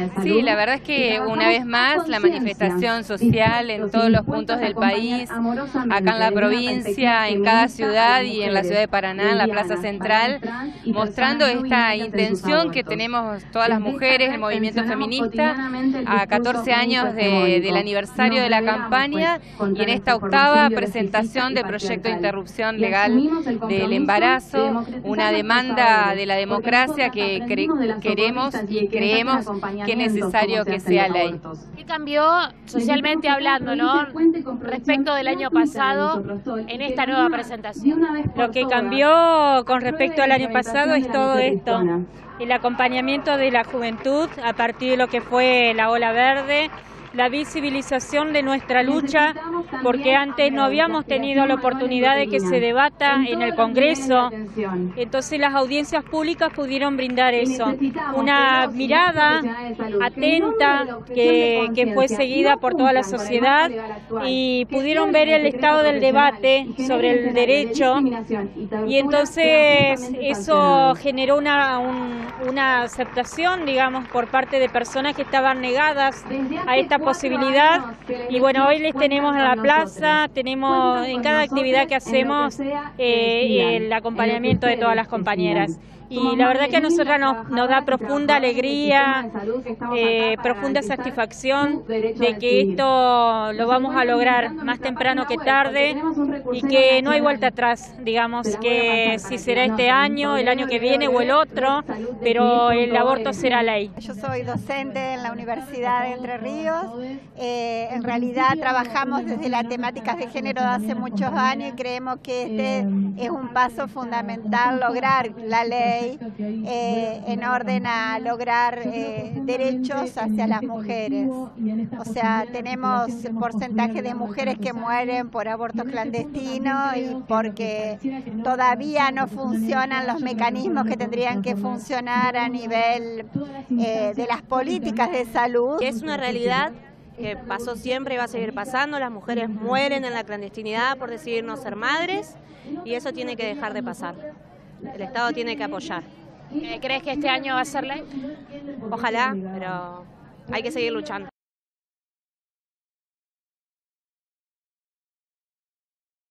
Sí, la verdad es que una vez más la manifestación social en todos los puntos del país, acá en la provincia, en cada ciudad y en la ciudad de Paraná, en la Plaza Central, mostrando esta intención que tenemos todas las mujeres, el movimiento feminista, a 14 años del aniversario de la campaña y en esta octava presentación de proyecto de interrupción legal del embarazo, una demanda de la democracia que queremos y creemos que es necesario que sea ley. ¿Qué cambió socialmente hablando, no, respecto del año pasado en esta nueva presentación? Lo que cambió con respecto al año pasado es todo esto, el acompañamiento de la juventud a partir de lo que fue la Ola Verde, la visibilización de nuestra lucha, porque antes no habíamos tenido la oportunidad de que se debata en el Congreso, entonces las audiencias públicas pudieron brindar eso, una mirada atenta que fue seguida por toda la sociedad y pudieron ver el estado del debate sobre el derecho y entonces eso generó una aceptación, digamos, por parte de personas que estaban negadas a esta posibilidad y bueno, hoy les tenemos en la plaza, tenemos en cada actividad que hacemos el acompañamiento de todas las compañeras. Y la verdad que a nosotras nos da profunda alegría, profunda satisfacción de que esto lo vamos a lograr más temprano que tarde y que no hay vuelta atrás, digamos, que si será este año, el año que viene o el otro, pero el aborto será ley. Yo soy docente en la Universidad de Entre Ríos, en realidad trabajamos desde las temáticas de género de hace muchos años y creemos que este es un paso fundamental, lograr la ley en orden a lograr derechos hacia las mujeres. O sea, tenemos porcentaje de mujeres que mueren por abortos clandestinos y porque todavía no funcionan los mecanismos que tendrían que funcionar a nivel de las políticas de salud. Que es una realidad que pasó siempre y va a seguir pasando. Las mujeres mueren en la clandestinidad por decidir no ser madres y eso tiene que dejar de pasar. El Estado tiene que apoyar. ¿Crees que este año va a ser ley? Ojalá, pero hay que seguir luchando.